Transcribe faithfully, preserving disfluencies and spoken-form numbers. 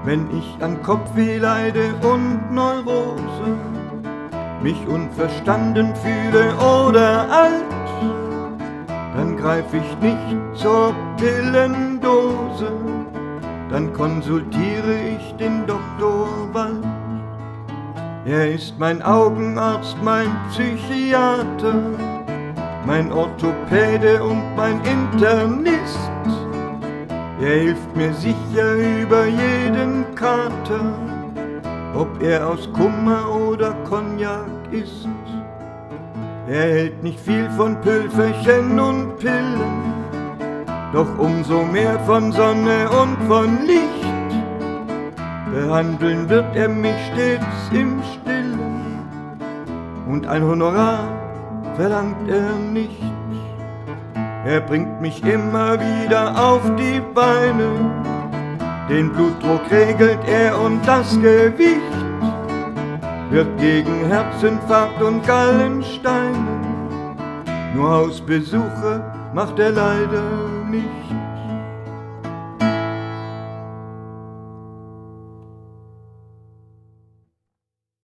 Wenn ich an Kopfweh leide und Neurose, mich unverstanden fühle oder alt, dann greif ich nicht zur Pillendose, dann konsultiere ich den Doktor bald. Er ist mein Augenarzt, mein Psychiater, mein Orthopäde und mein Internist. Er hilft mir sicher über jeden Kater, ob er aus Kummer oder Cognac ist. Er hält nicht viel von Pülferchen und Pillen, doch umso mehr von Sonne und von Licht. Behandeln wird er mich stets im Stillen, und ein Honorar verlangt er nicht. Er bringt mich immer wieder auf die Beine, den Blutdruck regelt er und das Gewicht wird gegen Herzinfarkt und Gallensteine. Nur Hausbesuche macht er leider nicht.